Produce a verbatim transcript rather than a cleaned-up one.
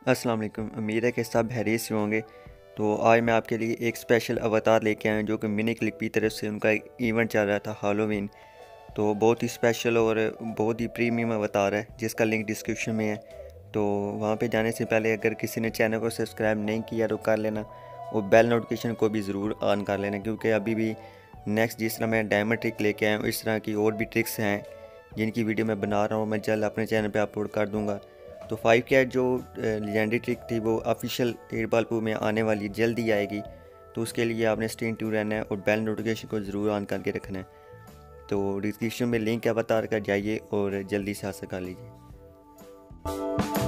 अस्सलाम वालेकुम। उम्मीद है कि सब हैरियत से होंगे। तो आज मैं आपके लिए एक स्पेशल अवतार लेके आया हूँ जो कि मिनी क्लिक की तरफ से उनका एक इवेंट चल रहा था हैलोवीन। तो बहुत ही स्पेशल और बहुत ही प्रीमियम अवतार है जिसका लिंक डिस्क्रिप्शन में है। तो वहाँ पे जाने से पहले अगर किसी ने चैनल को सब्सक्राइब नहीं किया तो कर लेना और बेल नोटिफिकेशन को भी ज़रूर ऑन कर लेना, क्योंकि अभी भी नेक्स्ट जिस तरह मैं डायमंड ट्रिक लेके आया हूँ इस तरह की और भी ट्रिक्स हैं जिनकी वीडियो मैं बना रहा हूँ, मैं जल्द अपने चैनल पे अपलोड कर दूँगा। तो फाइव कैट जो लेजेंडरी ट्रिक थी वो ऑफिशियल एट बॉल पू में आने वाली जल्दी आएगी। तो उसके लिए आपने स्टे ट्यून्ड रहना है और बेल नोटिफिकेशन को ज़रूर ऑन करके रखना है। तो डिस्क्रिप्शन में लिंक है, बता कर जाइए और जल्दी से हासिल कर लीजिए।